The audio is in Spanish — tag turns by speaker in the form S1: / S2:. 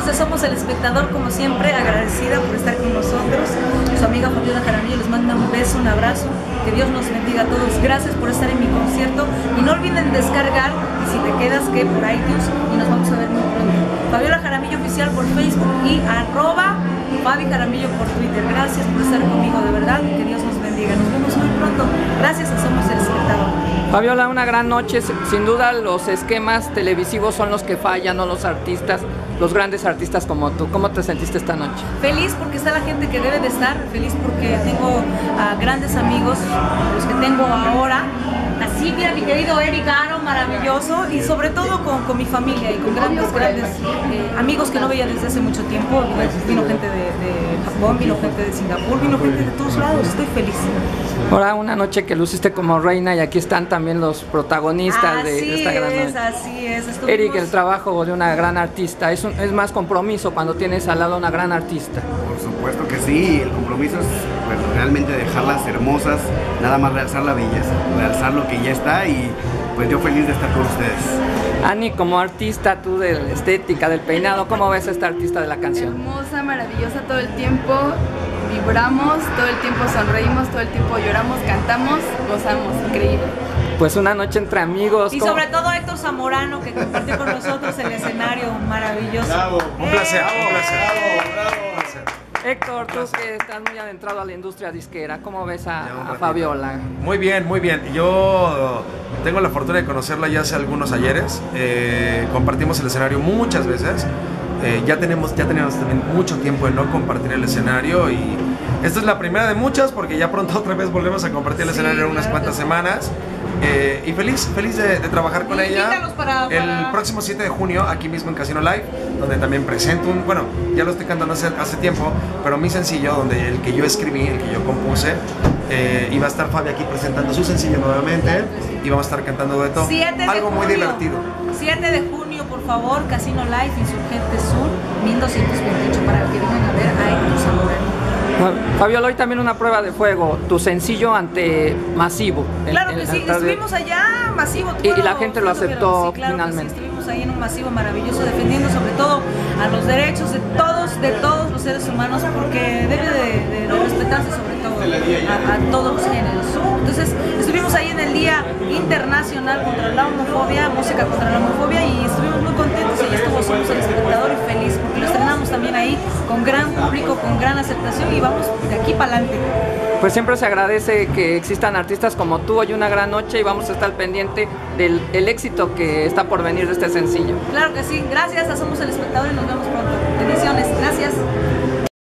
S1: de Somos el Espectador, como siempre, agradecida por estar con nosotros. Su amiga Fabiola Jaramillo les manda un beso, un abrazo. Que Dios nos bendiga a todos. Gracias por estar en mi concierto. Y no olviden descargar, y si te quedas, que por iTunes. Y nos vamos a ver muy pronto. Fabiola Jaramillo Oficial por Facebook y @Fabi Jaramillo por Twitter. Gracias por estar conmigo, de verdad. Que Dios nos bendiga. Nos vemos muy pronto. Gracias a Somos el Espectador.
S2: Fabiola, una gran noche. Sin duda los esquemas televisivos son los que fallan, no los artistas, los grandes artistas como tú. ¿Cómo te sentiste esta noche?
S1: Feliz porque está la gente que debe de estar, feliz porque tengo grandes amigos, los que tengo ahora. La Silvia, mi querido Eric Aro, maravilloso, y sobre todo con mi familia y con grandes amigos que no veía desde hace mucho tiempo. Vino gente de Japón, vino gente de Singapur, vino gente de todos lados. Estoy feliz.
S2: Ahora una noche que luciste como reina y aquí están también los protagonistas de esta gran noche.
S1: Así es.
S2: Eric, el trabajo de una gran artista es más compromiso cuando tienes al lado una gran artista.
S3: Por supuesto que sí, el compromiso es pues, realmente dejarlas hermosas, nada más realzar la belleza, realzar lo que ya está, y pues yo feliz de estar con ustedes.
S2: Ani, como artista, tú de la estética, del peinado, ¿cómo ves a esta artista de la canción?
S4: Hermosa, maravillosa todo el tiempo, vibramos, todo el tiempo sonreímos, todo el tiempo lloramos, cantamos, gozamos, increíble.
S2: Pues una noche entre amigos.
S1: Y sobre todo Héctor Zamorano, que compartió con nosotros el escenario maravilloso.
S5: Bravo, un placer, un placer.
S3: Bravo.
S2: Héctor, tú que estás muy adentrado a la industria disquera, ¿cómo ves a Fabiola?
S5: Muy bien, muy bien. Yo tengo la fortuna de conocerla ya hace algunos ayeres. Compartimos el escenario muchas veces. Ya tenemos también mucho tiempo de no compartir el escenario, y esta es la primera de muchas porque ya pronto otra vez volvemos a compartir el escenario en unas cuantas semanas. Y feliz de trabajar con ella. El próximo 7 de junio aquí mismo en Casino Live, donde también presento bueno, ya lo estoy cantando hace tiempo, pero mi sencillo, donde el que yo escribí, el que yo compuse, y va a estar Fabi aquí presentando su sencillo nuevamente, y vamos a estar cantando dueto, algo muy divertido.
S1: 7 de junio, por favor, Casino Live, Insurgente Sur, 1228, para que vengan a ver a Héctor Zamorano.
S2: Fabiola, hoy también una prueba de fuego, tu sencillo ante Masivo.
S1: Claro que sí, estuvimos allá, Masivo.
S2: Y la gente lo aceptó finalmente.
S1: Sí, estuvimos ahí en un Masivo maravilloso, defendiendo sobre todo a los derechos de todos los seres humanos, porque debe de respetarse sobre todo a todos los géneros. Entonces, estuvimos ahí en el Día Internacional contra la Homofobia, música contra la homofobia, y estuvimos muy contentos. Y estuvo Somos el Espectador y feliz, porque lo estrenamos también ahí con gran público, con gran aceptación, y vamos de aquí para adelante.
S2: Pues siempre se agradece que existan artistas como tú. Hoy una gran noche y vamos a estar pendiente del éxito que está por venir de este sencillo.
S1: Claro que sí, gracias a Somos el Espectador y nos vemos pronto. Bendiciones, gracias.